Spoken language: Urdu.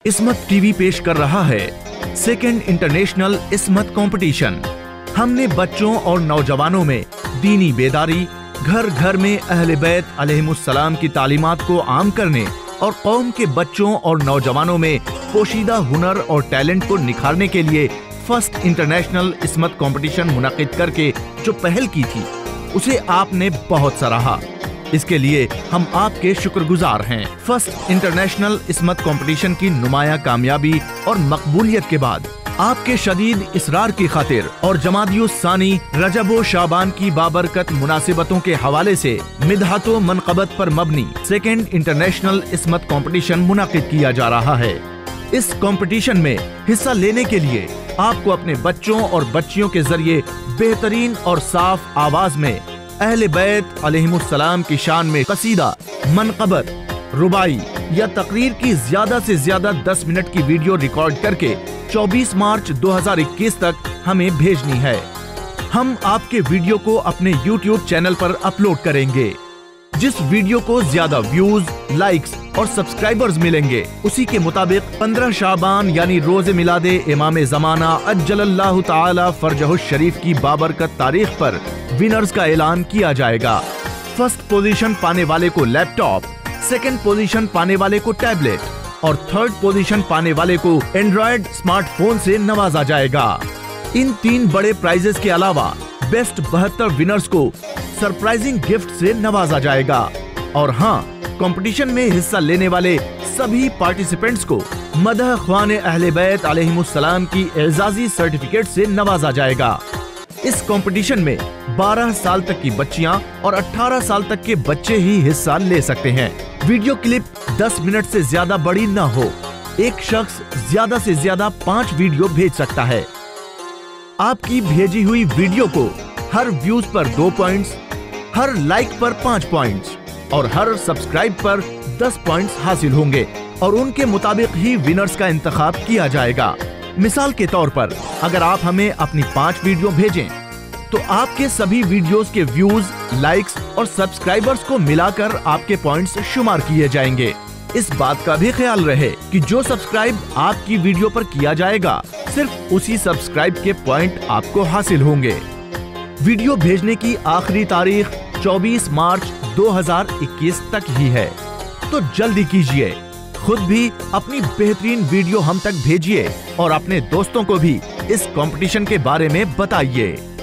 اسمت ٹی وی پیش کر رہا ہے سیکنڈ انٹرنیشنل اسمت کمپٹیشن۔ ہم نے بچوں اور نوجوانوں میں دینی بیداری، گھر گھر میں اہل بیت علیہم السلام کی تعلیمات کو عام کرنے اور قوم کے بچوں اور نوجوانوں میں پوشیدہ ہنر اور ٹیلنٹ کو نکھارنے کے لیے فرسٹ انٹرنیشنل اسمت کمپٹیشن منعقد کر کے جو پہل کی تھی اسے آپ نے بہت سراہا۔ اس کے لیے ہم آپ کے شکر گزار ہیں۔ فرسٹ انٹرنیشنل اسمت کمپٹیشن کی نمایاں کامیابی اور مقبولیت کے بعد آپ کے شدید اصرار کی خاطر اور جمادی الثانی رجب و شعبان کی بابرکت مناسبتوں کے حوالے سے مدحت و منقبت پر مبنی سیکنڈ انٹرنیشنل اسمت کمپٹیشن منعقد کیا جا رہا ہے۔ اس کمپٹیشن میں حصہ لینے کے لیے آپ کو اپنے بچوں اور بچیوں کے ذریعے بہترین اور صاف آواز میں اہل بیت علیہم السلام کی شان میں قصیدہ، منقبت، رباعی یا تقریر کی زیادہ سے زیادہ 10 منٹ کی ویڈیو ریکارڈ کر کے 24 مارچ 2021 تک ہمیں بھیجنی ہے۔ ہم آپ کے ویڈیو کو اپنے یوٹیوب چینل پر اپلوڈ کریں گے۔ جس ویڈیو کو زیادہ ویوز، لائکس اور سبسکرائبرز ملیں گے اسی کے مطابق 15 شعبان یعنی روز میلاد امام زمانہ عجل اللہ تعالی فرجہ الشریف کی بابرکت تاریخ پر ونرز کا اعلان کیا جائے گا۔ فرسٹ پوزیشن پانے والے کو لیپ ٹاپ، سیکنڈ پوزیشن پانے والے کو ٹیبلٹ اور تھرڈ پوزیشن پانے والے کو اینڈرائیڈ اسمارٹ فون سے نوازا جائے گا۔ ان 3 بڑے پرائزز کے علاوہ بیسٹ 72 ونرز کو سرپرائزنگ گفٹ سے نوازا جائے گا۔ اور ہاں، کمپٹیشن میں حصہ لینے والے سبھی پارٹیسپینٹس کو مدح خوان اہل بیت علیہم السلام کی اعزازی سرٹیفکیٹ سے نوازا جائے گا۔ اس کمپٹیشن میں 12 سال تک کی بچیاں اور 18 سال تک کے بچے ہی حصہ لے سکتے ہیں۔ ویڈیو کلپ 10 منٹ سے زیادہ بڑی نہ ہو۔ ایک شخص زیادہ سے زیادہ 5 ویڈیو بھیج سکتا ہے۔ آپ کی بھیجی ہوئی ویڈیو کو ہر ویوز پر 2 پوائنٹس، ہر لائک پر 5 پوائنٹس اور ہر سبسکرائب پر 10 پوائنٹس حاصل ہوں گے اور ان کے مطابق ہی ونرز کا انتخاب کیا جائے گا۔ مثال کے طور پر اگر آپ ہمیں اپنی 5 ویڈیو بھیجیں تو آپ کے سبھی ویڈیوز کے ویوز، لائکس اور سبسکرائبرز کو ملا کر آپ کے پوائنٹس شمار کیے جائیں گے۔ اس بات کا بھی خیال رہے کہ جو سبسکرائب آپ کی ویڈیو پر کیا جائے گا صرف اسی سبسکرائب کے پوائنٹ آپ کو حاصل ہوں گے۔ ویڈیو بھیجنے کی آخری تاریخ 24 مارچ 2021 تک ہی ہے، تو جلدی کیجئے۔ خود بھی اپنی بہترین ویڈیو ہم تک بھیجئے اور اپنے دوستوں کو بھی اس کمپٹیشن کے بارے میں بتائیے۔